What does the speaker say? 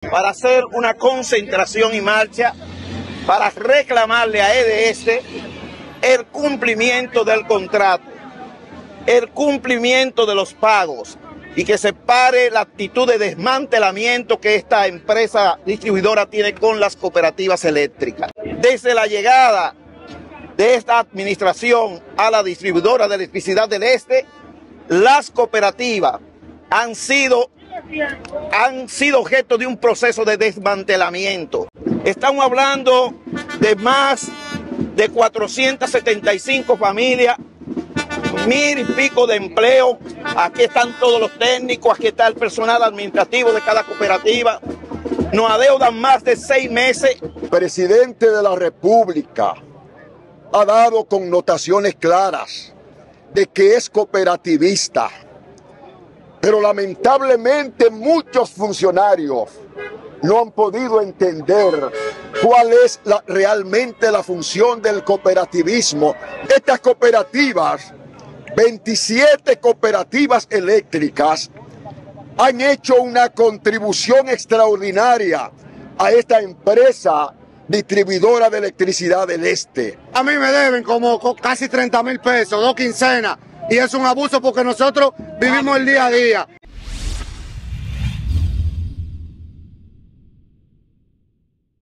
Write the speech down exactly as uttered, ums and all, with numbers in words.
para hacer una concentración y marcha para reclamarle a E D S el cumplimiento del contrato, el cumplimiento de los pagos y que se pare la actitud de desmantelamiento que esta empresa distribuidora tiene con las cooperativas eléctricas. Desde la llegada de esta administración a la distribuidora de electricidad del Este, las cooperativas han sido, han sido objeto de un proceso de desmantelamiento. Estamos hablando de más de cuatrocientas setenta y cinco familias, mil y pico de empleo. Aquí están todos los técnicos, aquí está el personal administrativo de cada cooperativa. Nos adeudan más de seis meses. El presidente de la República ha dado connotaciones claras de que es cooperativista, pero lamentablemente muchos funcionarios no han podido entender cuál es la, realmente la función del cooperativismo. Estas cooperativas, veintisiete cooperativas eléctricas, han hecho una contribución extraordinaria a esta empresa distribuidora de electricidad del Este. A mí me deben como casi treinta mil pesos, dos quincenas, y es un abuso porque nosotros vivimos el día a día.